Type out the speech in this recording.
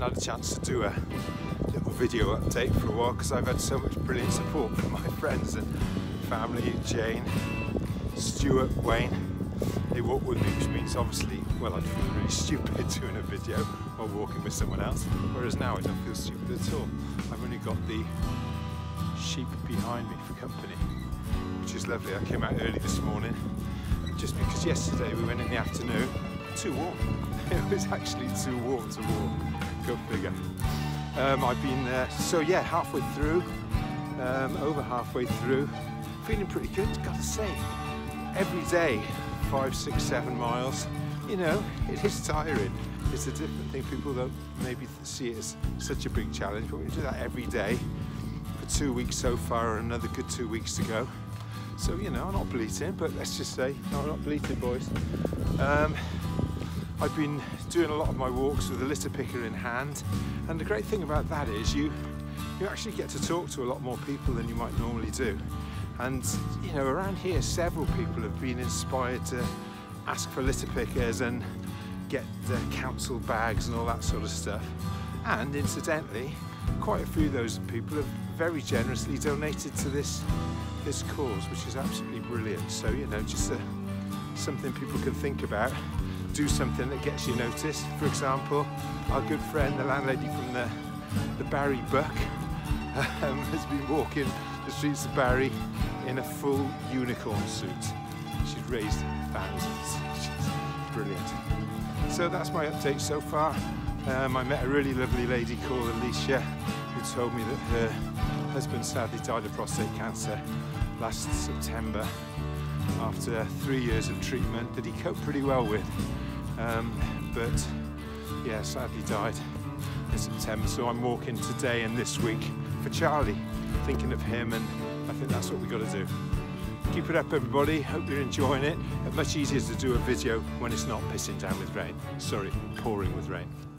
had a chance to do a little video update for a while because I've had so much brilliant support from my friends and family, Jane, Stuart, Wayne. They walk with me, which means obviously, well, I'd feel really stupid doing a video while walking with someone else, whereas now I don't feel stupid at all. I've only got the sheep behind me for company, which is lovely. I came out early this morning just because yesterday we went in the afternoon, too warm. It was actually too warm to walk, go figure. I've been so yeah, halfway through, over halfway through, feeling pretty good, gotta say. Every day, 5, 6, 7 miles, you know, it is tiring. It's a different thing. People don't maybe see it as such a big challenge, but we do that every day for 2 weeks so far, and another good 2 weeks to go. So, you know, I'm not bleating, but let's just say, no, I'm not bleating, boys. I've been doing a lot of my walks with a litter picker in hand, and the great thing about that is you actually get to talk to a lot more people than you might normally do. And you know, around here several people have been inspired to ask for litter pickers and get the council bags and all that sort of stuff. And incidentally, quite a few of those people have very generously donated to this cause, which is absolutely brilliant. So, you know, just something people can think about. Do something that gets you noticed. For example, our good friend, the landlady from the Barry Buck, has been walking the streets of Barry in a full unicorn suit. She's raised thousands. She's brilliant. So that's my update so far. I met a really lovely lady called Alicia who told me that her husband sadly died of prostate cancer last September after 3 years of treatment that he coped pretty well with. But yeah, sadly died in September. So I'm walking today and this week for Charlie, thinking of him, and I think that's what we've got to do. Keep it up, everybody. Hope you're enjoying it. Much easier to do a video when it's not pissing down with rain. Sorry, pouring with rain.